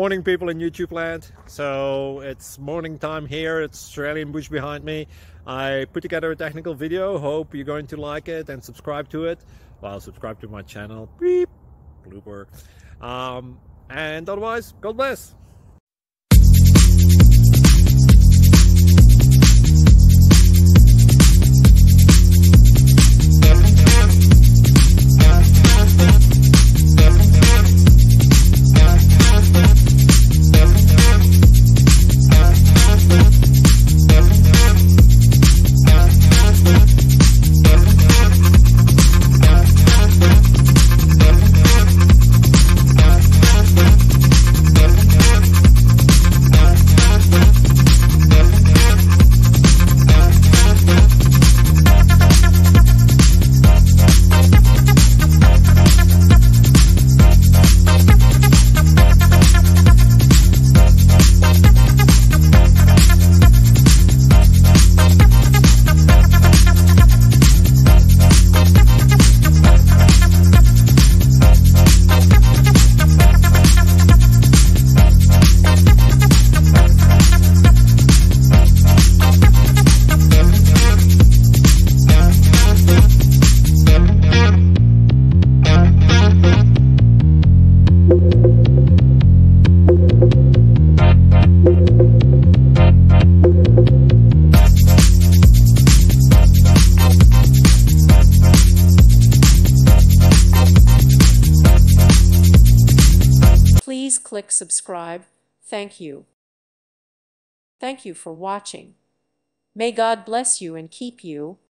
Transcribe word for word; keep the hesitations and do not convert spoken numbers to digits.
Morning, people in YouTube land. So it's morning time here. It's Australian bush behind me. I put together a technical video. Hope you're going to like it and subscribe to it. Well, subscribe to my channel. Beep. Blooper. Um, and otherwise, God bless. Please click subscribe. Thank you. Thank you for watching. May God bless you and keep you.